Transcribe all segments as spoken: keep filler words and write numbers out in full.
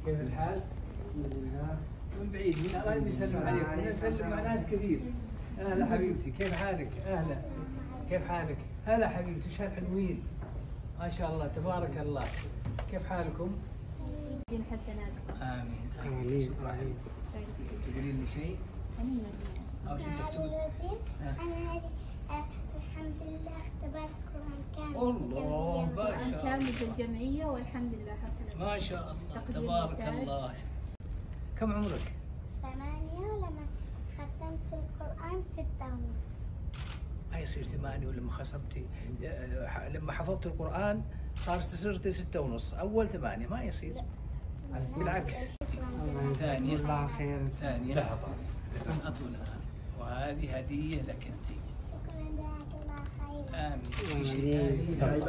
كيف الحال؟ الحمد لله. من بعيد من الله يسلم عليك، ونسلم مع ناس كثير. اهلا حبيبتي، كيف حالك؟ اهلا، كيف حالك؟ هلا حبيبتي، شال حلوين ما شاء الله تبارك الله. كيف حالكم؟ دين حسنات. امين امين امين. تقولين لي شيء؟ او شو بدك تقول؟ انا هذه الحمد لله اختبرت القرآن كامل. الله ما شاء الله. كامل بالجمعية والحمد لله حصل. ما شاء الله تبارك الله. كم عمرك؟ ثمانية، ولما ختمت القرآن ستة ونص. ما يصير ثمانية ولما خصمتي لما حفظت القرآن صار صرت ستة ونص، أول ثمانية ما يصير. بالعكس. ثانية الله خير. ثانية أطولها، وهذه هدية لك أنت. شكرا جزاك الله خير. آمين. في شيء ثاني؟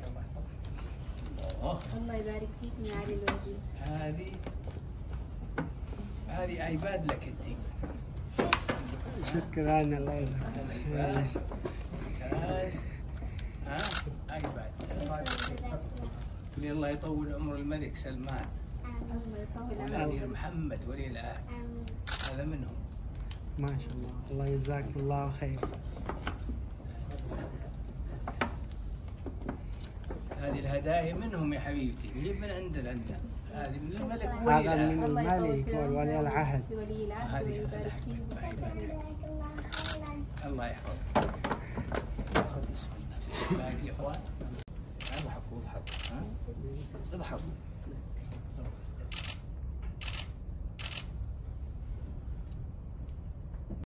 الله الله يبارك فيك من علي الوجيه. هذه هذه ايباد لك انت. شكرا الله يبارك. ايباد ممتاز. ها ايباد. قولي الله يطول عمر الملك سلمان الله يطول عمرك. والامير محمد ولي العهد، آمين. هذا منهم. ما شاء الله، الله يجزاك الله خير. هذه الهدايا منهم يا حبيبتي، هي من عندنا انت. هذه من الملك ولي هذا العهد. من الله يطول الملك في عمرك. وولي العهد. ولي العهد هذه ويبارك فيك. جزاك الله خيرا. الله يحفظك. خذ بسم الله. باقي يا اخوان. هذا حفظ حفظ. ها؟ اضحك.